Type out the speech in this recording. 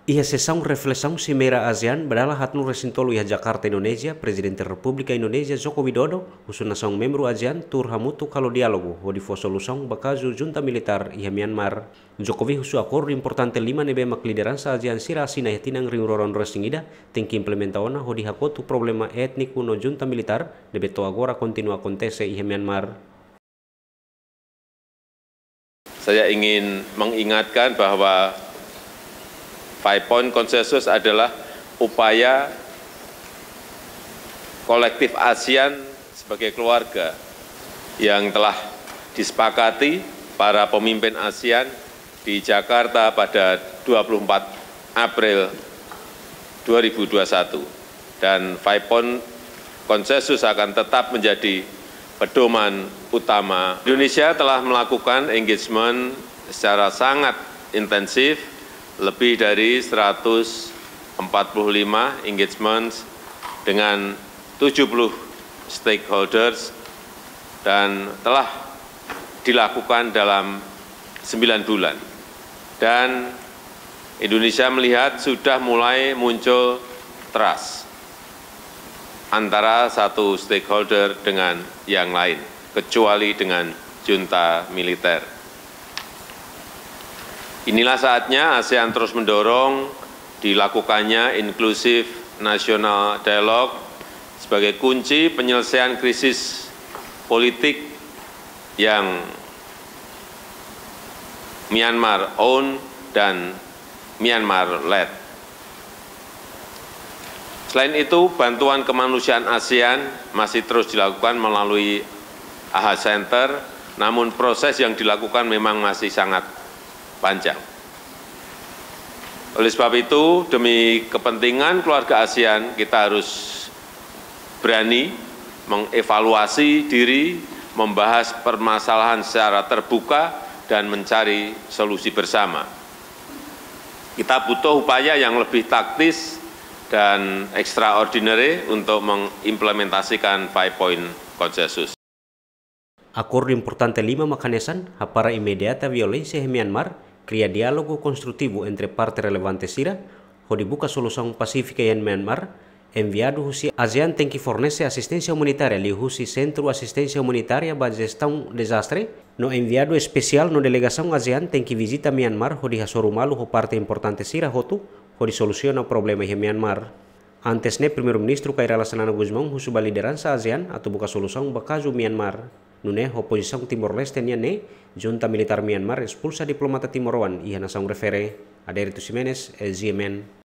Ia sessão reflexão Cimeira ASEAN badalah hatnu resintolu ia Jakarta, Indonesia, Presidente Republika Indonesia Joko Widodo, usun nação membro ASEAN tur hamutu kalau diálogo ho di solução bakazu junta militar ia Myanmar. Jokowi husu acordo importante 5 nebe mak liderança ASEAN sira asina ia tinang ringroron resingida tem que implementaona ho di hakotu problema étnico no junta militar nebe to agora continua acontece ia Myanmar. Saya ingin mengingatkan bahwa 5-point konsensus adalah upaya kolektif ASEAN sebagai keluarga yang telah disepakati para pemimpin ASEAN di Jakarta pada 24 April 2021. Dan 5-point konsensus akan tetap menjadi pedoman utama. Indonesia telah melakukan engagement secara sangat intensif, lebih dari 145 engagement dengan 70 stakeholders dan telah dilakukan dalam 9 bulan. Dan Indonesia melihat sudah mulai muncul trust antara satu stakeholder dengan yang lain, kecuali dengan junta militer. Inilah saatnya ASEAN terus mendorong dilakukannya inklusif national dialogue sebagai kunci penyelesaian krisis politik yang Myanmar own dan Myanmar led. Selain itu, bantuan kemanusiaan ASEAN masih terus dilakukan melalui AHA Center, namun proses yang dilakukan memang masih sangat panjang. Oleh sebab itu, demi kepentingan keluarga ASEAN, kita harus berani mengevaluasi diri, membahas permasalahan secara terbuka, dan mencari solusi bersama. Kita butuh upaya yang lebih taktis dan extraordinary untuk mengimplementasikan 5-point konsensus. Acordo importante 5 makanesan para imediata violência em Myanmar, cria diálogo construtivo entre partes relevantes sira, ho dibuka solução pacífica em Myanmar, enviado husi ASEAN tem que fornecer assistência humanitária li husi Centro Assistência Humanitária para Gestão Desastre, no enviado especial no delegação ASEAN tem que visita Myanmar ho di hasorumalu ho parte importante sira hotu, ho di soluciona o problema em Myanmar. Antes ne Primeiro-Ministro Kairala Sanana Guzmão husuba liderança ASEAN atau buka solução bakazu Myanmar. Nune oposição Timor-Leste ne junta militar Myanmar expulsa diplomata Timor-Wan ia nação refere Adérito Ximenes, GMN.